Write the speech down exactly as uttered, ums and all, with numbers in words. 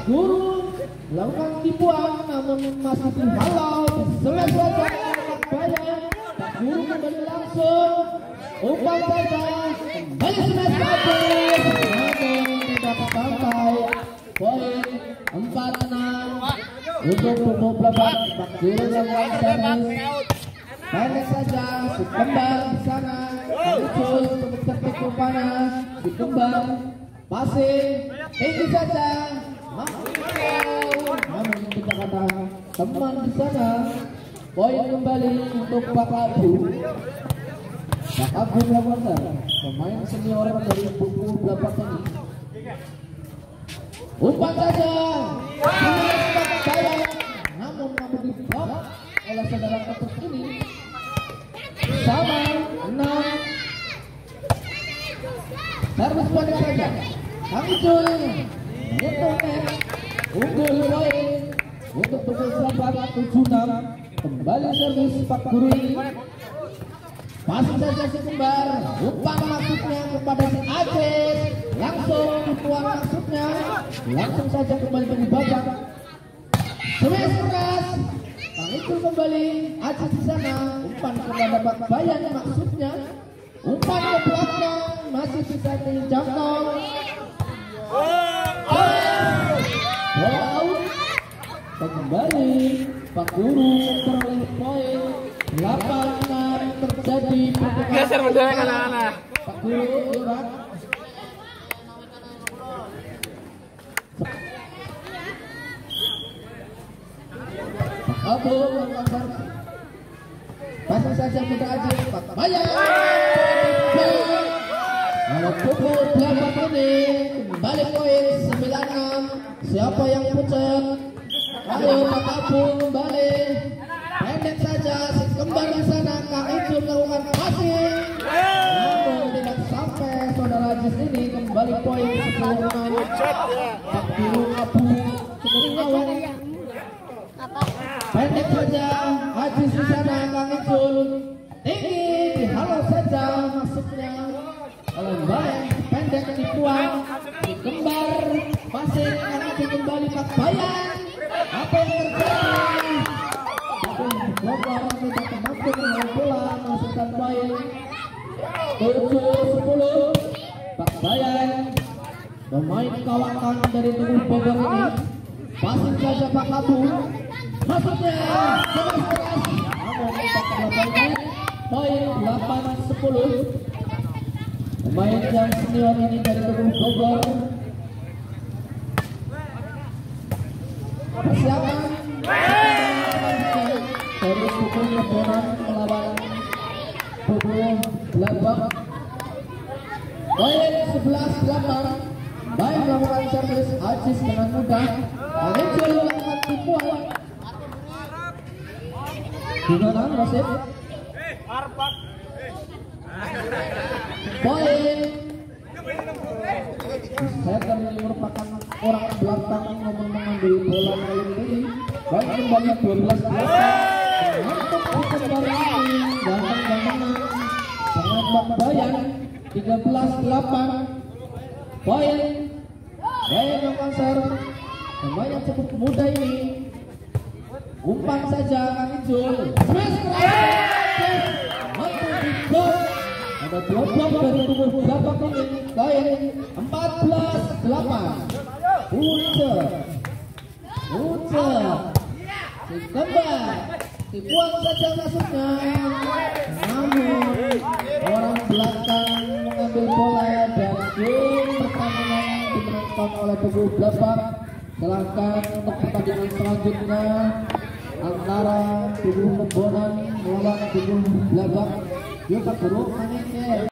Guru melakukan tipuan namun masih dihalau. Sebelah saja Bayan. Pak Guru kembali langsung umpan saja kembali smash habis namun tidak sampai. Poin empat enam untuk tubuh Blebak. Pak Guru melakukan servis pendek saja si kembar di sana muncul untuk tertik rupanya si kembar passing tinggi saja namun kita kata teman di sana. Poin kembali untuk Pak Abu. Pak Abu melakukan pemain senior dari buku Blebak ini. Umpan saja Bayan namun namun diblok oleh saudara ketuk ini. Sama enam servis balik saja kami Jul menyentuhkan unggul poin untuk tubuh Blebak tujuh enam. Kembali servis Pak Guru ini masih saja si kembar umpan maksudnya kepada si Aziz langsung tuan maksudnya langsung saja kembali ke babak smash keras. Kang Icul kembali Aziz di sana umpan kepada Pak Bayan maksudnya umpan ke belakang masih bisa dijangkau. Bola out. Kembali Pak Guru memperoleh poin delapan enam. Terjadi geser mendadak anak-anak. Pak Guru iuran Pak Abu melakukan pasang saja kita aja Pak Bayan. Kalau pukul Blebak ini kembali poin sembilan enam. Siapa yang pucat? Ayo Pak Abu kembali pendek saja si kembar di sana. Kang Icul melakukan passing namun tidak sampai saudara Aziz ini. Kembali poin sepuluh enam. Pak Guru Abu cukup ngawang pendek saja Aziz di sana. Kang Icul tinggi dihalau saja masuknya oleh Bayan pendek dibuang di kembar passing. Kang Icul kembali Pak Bayan. Apa yang terjadi? Blebak tidak termasuk dengan bola masukkan poin tujuh sepuluh. Pak Bayan pemain kawakan dari tubuh Bogor ini passing saja Pak Abu masuknya keras keras namun tidak terlalu poin delapan sepuluh. Pemain yang senior ini dari tubuh Bogor persiapan dari pukul Lebonan melawan pukul Blebak. Poin sebelas delapan. Baik melakukan servis Aziz dengan mudah. Kang Icul melakukan tipuan. Gimana Rasid? Poin. Saya kami merupakan orang belakang yang mengambil bola kali ini. Baik kembali dua belas delapan. Untuk kembali ini ganteng-gantengan dengan Pak Bayan tiga belas delapan. Poin Bayan yang konser pemain yang cukup muda ini umpan saja Kang Icul smash keras mampu digol. Ada dua blok dari tubuh Blebak ini. Poin empat belas delapan. Puncak Puncak si kembar dibuang saja masuknya namun orang belakang mengambil bola dan game pertandingan dimenangkan oleh tubuh Blebak. Silahkan untuk pertandingan selanjutnya antara tubuh Lebonan melawan tubuh Blebak. Yuk Pak Guru,